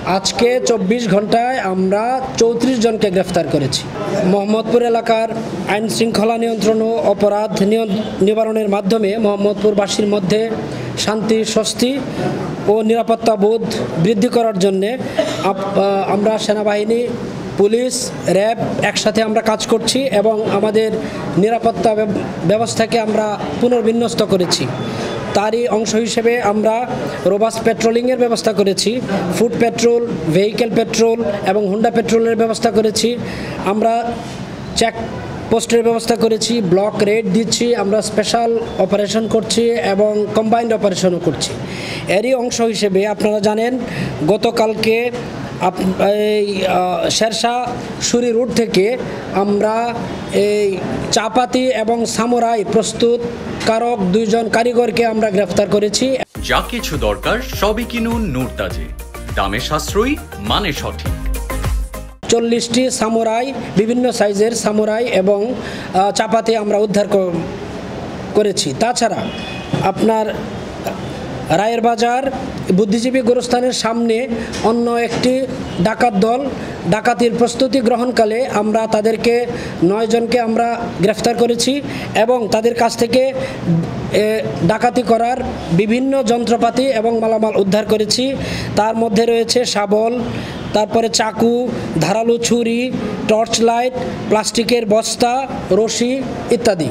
আজকে 24 ঘন্টায় আমরা 34 জনকে গ্রেফতার করেছি। মোহাম্মদপুর এলাকার আইন শৃঙ্খলা নিয়ন্ত্রণ ও অপরাধ নিবারণের মাধ্যমে মোহাম্মদপুরবাসীর মধ্যে শান্তি, স্বস্তি ও নিরাপত্তা বোধ বৃদ্ধি করার জন্যে আমরা সেনাবাহিনী, পুলিশ, র্যাব একসাথে আমরা কাজ করছি এবং আমাদের নিরাপত্তা ব্যবস্থাকে আমরা পুনর্বিন্যস্ত করেছি। তারই অংশ হিসেবে আমরা রোবাস পেট্রোলিংয়ের ব্যবস্থা করেছি, ফুড পেট্রোল, ভেহিকেল পেট্রোল এবং হুন্ডা পেট্রোলের ব্যবস্থা করেছি। আমরা চেক পোস্টের ব্যবস্থা করেছি, ব্লক রেড দিচ্ছি, আমরা স্পেশাল অপারেশন করছি এবং কম্বাইন্ড অপারেশনও করছি। এরই অংশ হিসেবে আপনারা জানেন গতকালকে এই শেরশাহ সুরি রোড থেকে আমরা এই চাপাতি এবং সামুরাই প্রস্তুতকারক 2 জন কারিগরকে আমরা গ্রেফতার করেছি। যা কিছু দরকার সবই কিনুন নূরতাজে, দামে সাশ্রয়ী, মানে সঠিক। 40টি সামুরাই, বিভিন্ন সাইজের সামুরাই এবং চাপাতি আমরা উদ্ধার করেছি। তাছাড়া আপনার রায়ের বাজার বুদ্ধিজীবী গোরস্থানের সামনে অন্য একটি ডাকাত দল ডাকাতির প্রস্তুতি গ্রহণকালে আমরা তাদেরকে 9 জনকে আমরা গ্রেফতার করেছি এবং তাদের কাছ থেকে ডাকাতি করার বিভিন্ন যন্ত্রপাতি এবং মালামাল উদ্ধার করেছি। তার মধ্যে রয়েছে শাবল, তারপরে চাকু, ধারালো ছুরি, টর্চ লাইট, প্লাস্টিকের বস্তা, রশি ইত্যাদি।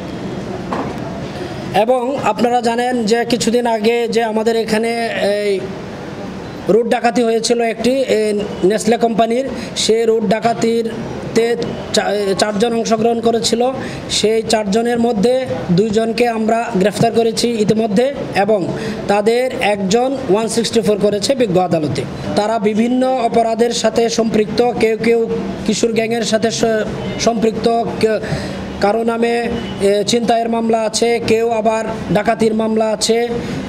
এবং আপনারা জানেন যে কিছুদিন আগে যে আমাদের এখানে এই রুট ডাকাতি হয়েছিল একটি নেসলে কোম্পানির, সেই রুট ডাকাতিতে 4 জন অংশগ্রহণ করেছিল। সেই 4 জনের মধ্যে 2 জনকে আমরা গ্রেফতার করেছি ইতিমধ্যে এবং তাদের একজন 164 করেছে বিজ্ঞ আদালতে। তারা বিভিন্ন অপরাধের সাথে সম্পৃক্ত, কেউ কেউ কিশোর গ্যাংয়ের সাথে সম্পৃক্ত, কারো নামে ছিনতাইয়ের মামলা আছে, কেউ আবার ডাকাতির মামলা আছে,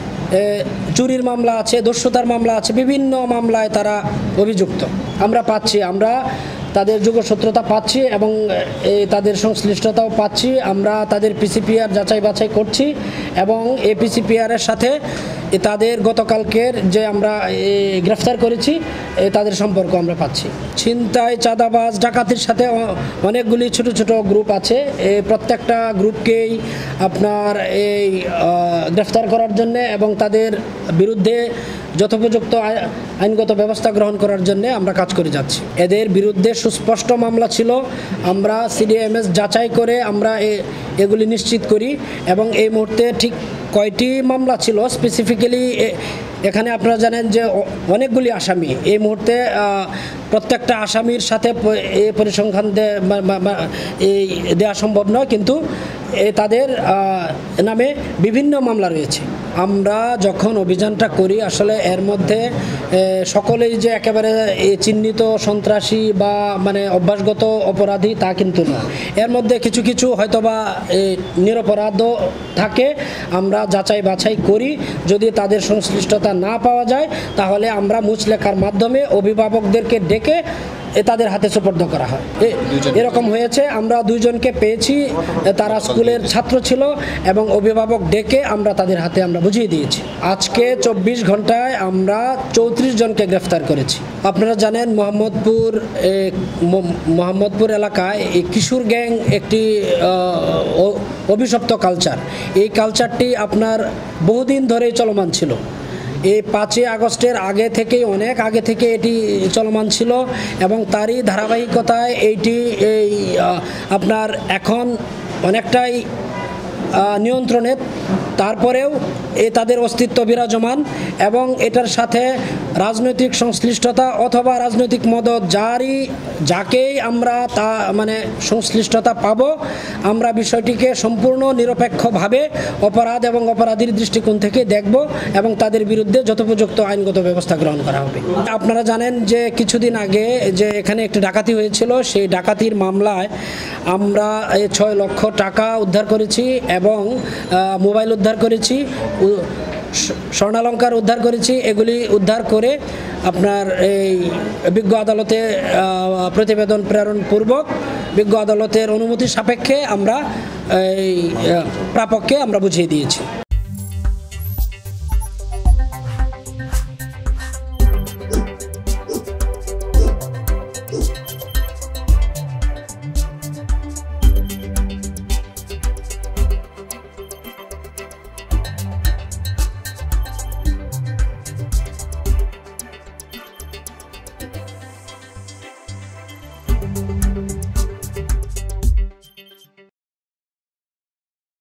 চুরির মামলা আছে, দস্যুতার মামলা আছে, বিভিন্ন মামলায় তারা অভিযুক্ত আমরা পাচ্ছি। আমরা তাদের যোগসূত্রতা পাচ্ছি এবং তাদের সংশ্লিষ্টতাও পাচ্ছি। আমরা তাদের পিসিপিআর যাচাই বাছাই করছি এবং এই পিসিপিআরের সাথে তাদের গতকালকের যে আমরা গ্রেফতার করেছি তাদের সম্পর্ক আমরা পাচ্ছি। ছিনতাই, চাঁদাবাজ, ডাকাতির সাথে অনেকগুলি ছোট ছোট গ্রুপ আছে। প্রত্যেকটা গ্রুপকেই আপনার এই গ্রেফতার করার জন্য এবং তাদের বিরুদ্ধে যথোপযুক্ত আইনগত ব্যবস্থা গ্রহণ করার জন্য আমরা কাজ করে যাচ্ছি। এদের বিরুদ্ধে সুস্পষ্ট মামলা ছিল, আমরা সিডিএমএস যাচাই করে আমরা এগুলি নিশ্চিত করি এবং এই মুহূর্তে ঠিক কয়টি মামলা ছিল স্পেসিফিক্যালি এখানে আপনারা জানেন যে অনেকগুলি আসামি। এই মুহূর্তে প্রত্যেকটা আসামির সাথে এই পরিসংখ্যান দেওয়া সম্ভব নয়, কিন্তু তাদের নামে বিভিন্ন মামলা রয়েছে। আমরা যখন অভিযানটা করি আসলে এর মধ্যে সকলেই যে একেবারে চিহ্নিত সন্ত্রাসী বা মানে অভ্যাসগত অপরাধী তা কিন্তু না। এর মধ্যে কিছু কিছু হয়তোবা নিরপরাধও থাকে। আমরা যাচাই বাছাই করি, যদি তাদের সংশ্লিষ্টতা না পাওয়া যায় তাহলে আমরা মুচলেখার মাধ্যমে অভিভাবকদেরকে ডেকে তাদের হাতে সুপর্দ করা হয়। এরকম হয়েছে, আমরা 2 জনকে পেয়েছি, তারা স্কুলের ছাত্র ছিল এবং অভিভাবক ডেকে আমরা তাদের হাতে আমরা বুঝিয়ে দিয়েছি। আজকে 24 ঘন্টায় আমরা 34 জনকে গ্রেফতার করেছি। আপনারা জানেন মোহাম্মদপুর এলাকায় এই কিশোর গ্যাং একটি অভিশপ্ত কালচার। এই কালচারটি আপনার বহুদিন ধরেই চলমান ছিল। এই 5ই আগস্টের আগে থেকেই, অনেক আগে থেকে এটি চলমান ছিল এবং তারই ধারাবাহিকতায় এইটি আপনার এখন অনেকটাই নিয়ন্ত্রণে। তারপরেও তাদের অস্তিত্ব বিরাজমান এবং এটার সাথে রাজনৈতিক সংশ্লিষ্টতা অথবা রাজনৈতিক মদত যাকেই আমরা তা মানে সংশ্লিষ্টতা পাব, আমরা বিষয়টিকে সম্পূর্ণ নিরপেক্ষভাবে অপরাধ এবং অপরাধীর দৃষ্টিকোণ থেকে দেখব এবং তাদের বিরুদ্ধে যথোপযুক্ত আইনগত ব্যবস্থা গ্রহণ করা হবে। আপনারা জানেন যে কিছুদিন আগে যে এখানে একটি ডাকাতি হয়েছিল, সেই ডাকাতির মামলায় আমরা 6 লক্ষ টাকা উদ্ধার করেছি এবং মোবাইল উদ্ধার করেছি, স্বর্ণালঙ্কার উদ্ধার করেছি। এগুলি উদ্ধার করে আপনার এই বিজ্ঞ আদালতে প্রতিবেদন প্রেরণ পূর্বক বিজ্ঞ আদালতের অনুমতি সাপেক্ষে আমরা এই প্রাপককে আমরা বুঝিয়ে দিয়েছি।